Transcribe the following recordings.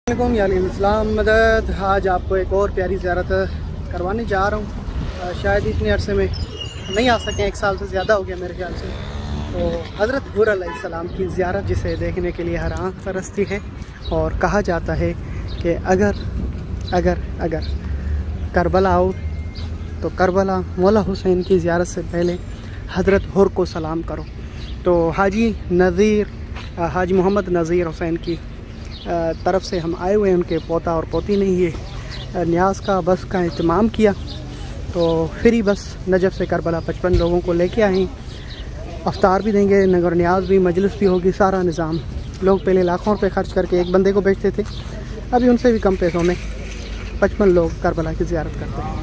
इस्लाम मदद। आज आपको एक और प्यारी ज़ियारत करवाने जा रहा हूँ। शायद इतने अरसे में नहीं आ सके, 1 साल से ज़्यादा हो गया मेरे ख्याल से। तो हज़रत हुर अलैहिस्सलाम की ज़ियारत, जिसे देखने के लिए हर आँख तरसती है। और कहा जाता है कि अगर करबला आओ तो करबला मौला हुसैन की ज़ियारत से पहले हज़रत हुर को सलाम करो। तो हाजी मोहम्मद नज़ीर हुसैन की तरफ से हम आए हुए हैं। उनके पोता और पोती ने ये न्याज का बस का इंतज़ाम किया। तो फिर ही बस नजफ़ से करबला 55 लोगों को लेके आए। अफ्तार भी देंगे, नगर न्याज भी, मजलिस भी होगी, सारा निज़ाम। लोग पहले लाखों रुपए खर्च करके एक बंदे को बेचते थे, अभी उनसे भी कम पैसों में 55 लोग करबला की ज़ियारत करते हैं।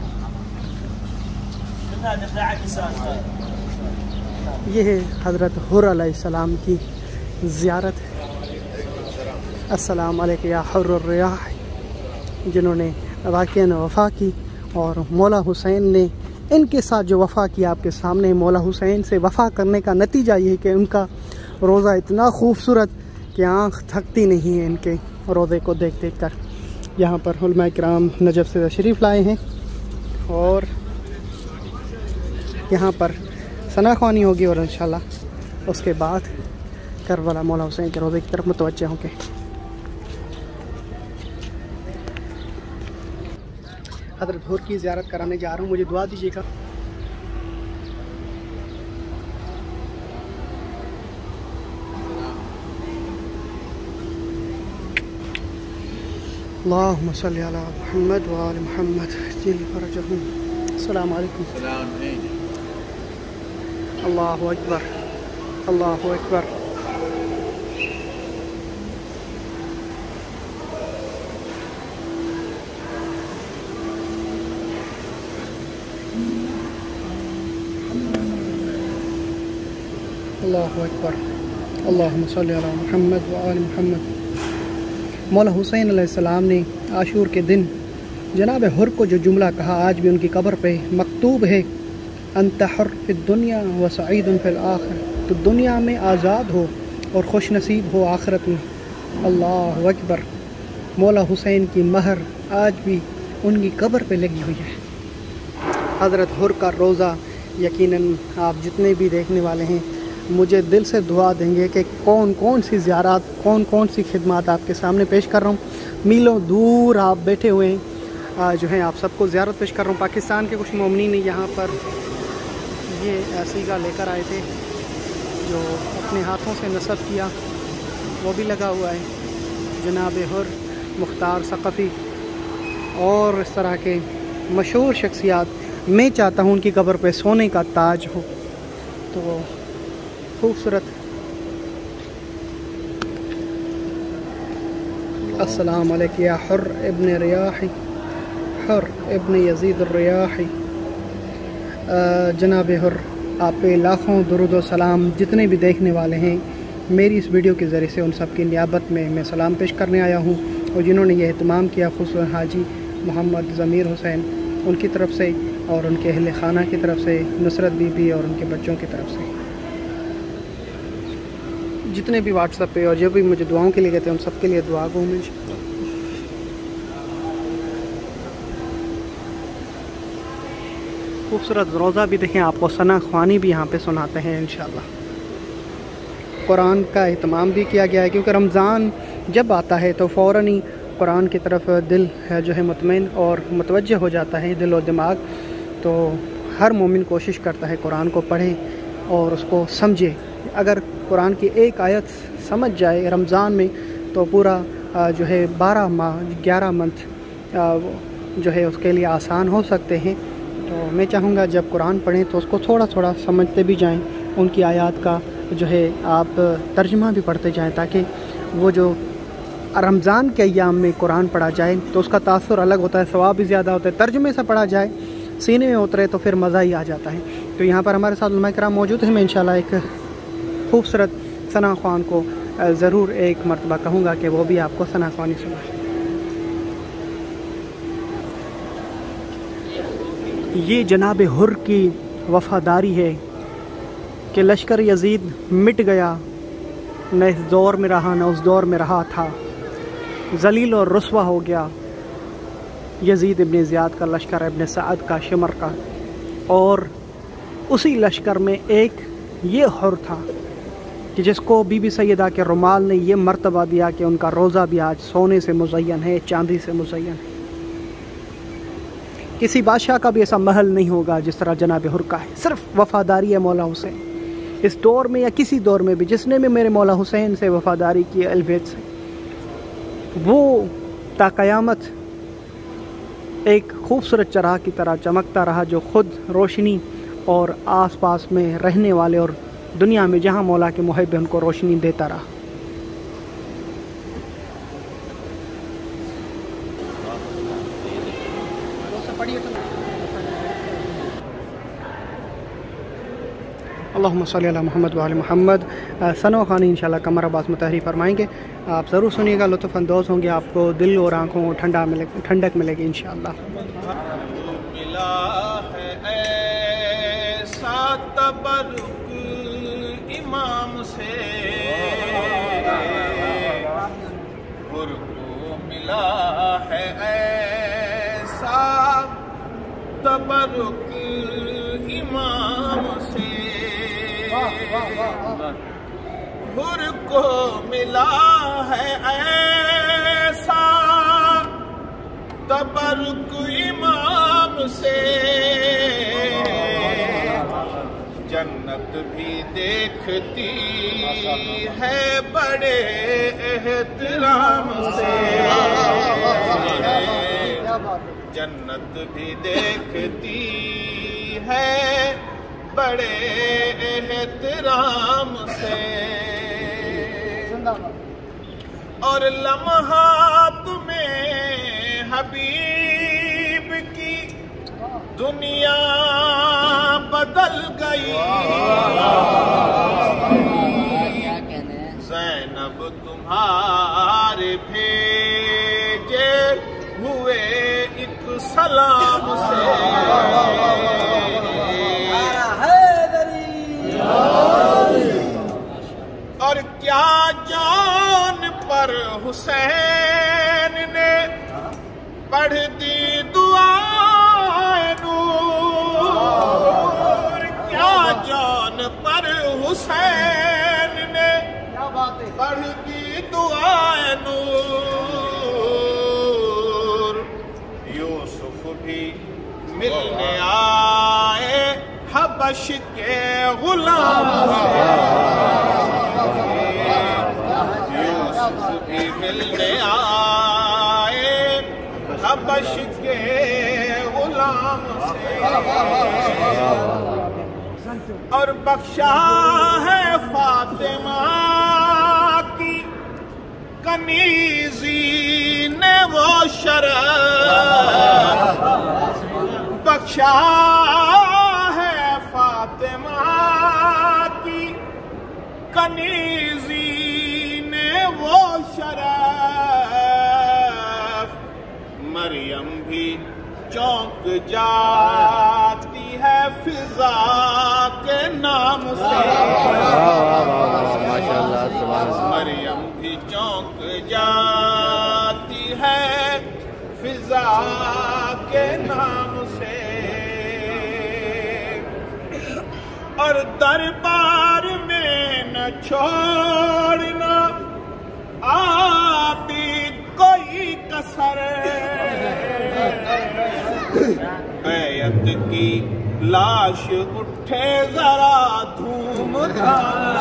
ये है हज़रत हुर अलैहिस्सलाम की ज़ियारत। अस्सलाम अलैका या हुर्रुर रियाह, जिन्होंने वाक़ईन वफ़ा की। और मौला हुसैन ने इनके साथ जो वफ़ा किया आपके सामने। मौला हुसैन से वफ़ा करने का नतीजा ये है कि उनका रोज़ा इतना खूबसूरत कि आँख थकती नहीं है इनके रोज़े को देख देख कर। यहाँ पर उलमा किराम नजफ़ से तशरीफ़ लाए हैं और यहाँ पर सना ख्वानी होगी और इंशाल्लाह उसके बाद करबला मौला हुसैन के रोज़े की तरफ मुतवज्जे होंगे। हज़रत हुर की ज़ियारत कराने जा रहा हूँ, मुझे दुआ दीजिएगा। अल्लाहुम्मा सल्ली अला मुहम्मद व आलि मुहम्मद जिल फरजहुम। अस्सलामु अलैकुम। अल्लाहु अकबर, अल्लाहु अकबर। अल्लाहु अकबर। अल्लाहुम्मा सल्ली अला मुहम्मद व आलि मुहम्मद। मौला हुसैन अलैहिस्सलाम ने आशूर के दिन जनाब हुर को जो जुमला कहा, आज भी उनकी कब्र पे मकतूब है, अंत हुर फिद दुनिया व सईदुन फिल आखिर। तो दुनिया में आज़ाद हो और खुश नसीब हो आखिरत में। अल्लाहु अकबर। मौला हुसैन की महर आज भी उनकी कब्र पे लगी हुई है। हज़रत हुर का रोज़ा यकीनन आप जितने भी देखने वाले हैं मुझे दिल से दुआ देंगे कि कौन कौन सी ज़ियारत, कौन कौन सी खिदमत आपके सामने पेश कर रहा हूँ। मीलों दूर आप बैठे हुए हैं, जो है आप सबको ज़ियारत पेश कर रहा हूँ। पाकिस्तान के कुछ मोमिनीन यहाँ पर ये सीगा लेकर आए थे, जो अपने हाथों से नस्ब किया, वो भी लगा हुआ है। जनाब हुर, मुख्तार सक़फ़ी और इस तरह के मशहूर शख्सियात, मैं चाहता हूँ उनकी कब्र पे सोने का ताज हो। तो खूबसूरत। अस्सलाम अलैका या हुर इब्न रियाही, हुर इब्न यजीद रियाही। जनाब हुर, आप पे लाखों दुरूद व सलाम। जितने भी देखने वाले हैं, मेरी इस वीडियो के ज़रिए से उन सब की नियाबत में मैं सलाम पेश करने आया हूँ। और जिन्होंने यह एहतमाम किया, खुसूसन हाजी मोहम्मद ज़मीर हुसैन, उनकी तरफ से और उनके अहले खाना की तरफ से, नुसरत बीबी और उनके बच्चों की तरफ से, जितने भी व्हाट्सएप पे और जो भी मुझे दुआओं के लिए कहते हैं, उन सब के लिए दुआ गो। मुझे खूबसूरत रोज़ा भी देखें, आपको सना ख्वानी भी यहाँ पे सुनाते हैं इंशाल्लाह। कुरान का एहतमाम भी किया गया है, क्योंकि रमज़ान जब आता है तो फ़ौरन ही कुरान की तरफ दिल जो है मुतमईन और मुतवज्जे हो जाता है, दिल और दिमाग। तो हर मोमिन कोशिश करता है कुरान को पढ़े और उसको समझे। अगर कुरान की एक आयत समझ जाए रमज़ान में, तो पूरा जो है 12 माह 11 मंथ जो है उसके लिए आसान हो सकते हैं। तो मैं चाहूँगा जब कुरान पढ़ें तो उसको थोड़ा थोड़ा समझते भी जाएं, उनकी आयत का जो है आप तर्जुमा भी पढ़ते जाएं, ताकि वो जो रमज़ान के अय्याम में कुरान पढ़ा जाए तो उसका तासुर अलग होता है, सवाब भी ज़्यादा होता है। तर्जुमे से पढ़ा जाए, सीने में उतरे तो फिर मज़ा ही आ जाता है। तो यहाँ पर हमारे साथ उलमा किराम मौजूद हैं। मैं इंशाल्लाह एक खूबसूरत सना ख्वान को ज़रूर एक मरतबा कहूँगा कि वो भी आपको सना ख्वानी सुनाए। ये जनाब हुर की वफ़ादारी है कि लश्कर यजीद मिट गया, न इस दौर में रहा न उस दौर में रहा था। जलील और रुस्वा हो गया यजीद इब्न ज़ियाद का लश्कर, इब्न सअद का, शिमर का। और उसी लश्कर में एक ये हुर था कि जिसको बीबी सैयदा के रुमाल ने ये मर्तबा दिया कि उनका रोज़ा भी आज सोने से मुज़य्यन है, चांदी से मुज़य्यन है। किसी बादशाह का भी ऐसा महल नहीं होगा जिस तरह जनाब हुर का है। सिर्फ वफ़ादारी है मौला हुसैन। इस दौर में या किसी दौर में भी जिसने भी मेरे मौला हुसैन से वफ़ादारी की, अहल बैत से, वो ता क़यामत एक खूबसूरत चराग की तरह चमकता रहा, जो ख़ुद रोशनी और आसपास में रहने वाले और दुनिया में जहाँ मौला के मुहिब उनको रोशनी देता रहा। अल्लाहुम्मा सल्ली अला मुहम्मद व आले मुहम्मद। सनो खानी इंशाल्लाह कमर अब्बास में तहरीर फरमाएंगे। आप ज़रूर सुनिएगा, लुत्फ़ अंदोज़ होंगे, आपको दिल और आँखों को ठंडक मिलेगी इंशाल्लाह। मिला है ऐसा तबरुक इमाम से, हुर को मिला है ऐसा तबरुक इमाम से, हुर को मिला है ऐसा तबरुक इमाम से, जन्नत भी देखती है बड़े एहतराम से, जन्नत भी देखती है बड़े एहतराम से। और लम्हात में हबीब की दुनिया बदल गई, ज़ैनब तुम्हारे भेजे हुए एक सलाम से, और क्या जान पर हुसैन ने पढ़ दी दुआएं नूर, क्या जान पर हुसैन ने पढ़ दी दुआएं नूर। यूसुफ भी मिलने आए हबश के गुलाम से, यूसुफ भी मिलने आए हबश के गुलाम से, और बख्शा है फातिमा की कनीज़ी ने वो शरफ, बख्शा है फातिमा की कनीज़ी ने वो शरफ। मरियम भी चौंक जाती है फिजा के नाम से, मरियम भी चौंक जाती है फिजा के नाम से, और दरबार में न छोड़ना आती कोई कसर, बैयत की लाश उठे जरा धूम धाम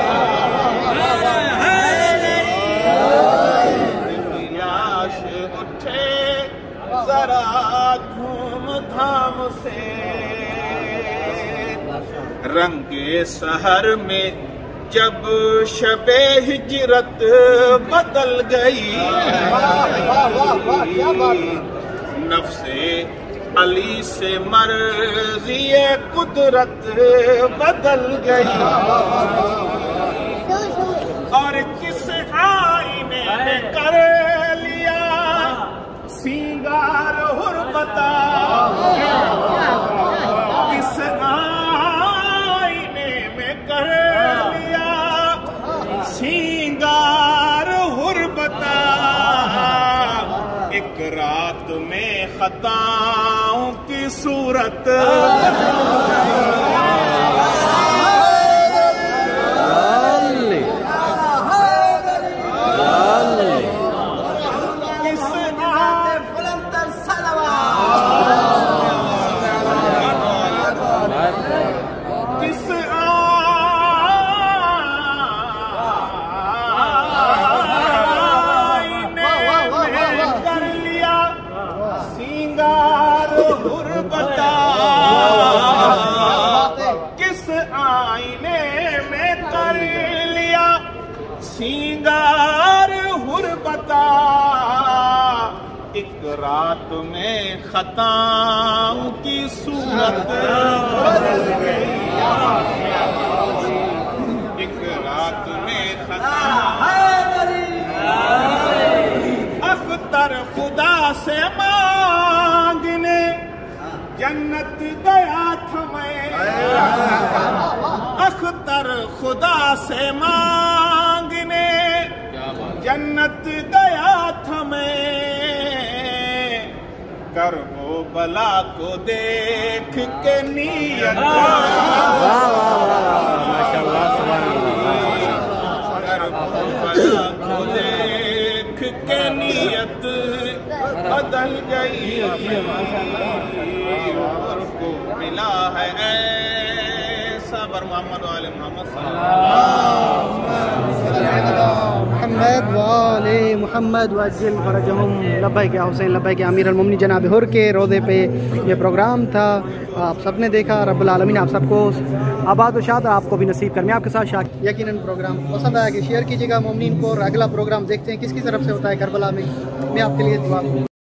से, लाश उठे जरा धूम धाम से, रंगे सहर में जब शबे हिजरत बदल गई, नफ्से अली से मर्ज़िए कुदरत बदल गई, और किस आईने में कर लिया सिंगार हुर्बता, किस आईने में कर लिया सिंगार हुर्बता, एक रात में खताओं की सूरत सिंगार हुर्बता एक रात में खताओं की सूरत बदल गई। एक रात में अख्तर खुदा से मांगने जन्नत गया था मैं। अख्तर खुदा से मांगने जन्नत गया था मैं। करबो बला को देख के नियत करबो बला को देख के नियत बदल गई। और को मिला है सबर मोहम्मद वाले मोहम्मद मोहम्मद वज्जिल फरजहुम। लब्बैक या हुसैन लब्बैक या अमीर अल-मोमिनीन। जनाब हुर के रोज़े पे ये प्रोग्राम था, आप सबने देखा। रब्बुल आलमीन आप सबको आबाद व शाद आपको भी नसीब कर। मैं आपके साथ यकीनन प्रोग्राम पसंद आया कि शेयर कीजिएगा मोमिनीन को। और अगला प्रोग्राम देखते हैं किसकी तरफ से होता है करबला में। मैं आपके लिए दुआ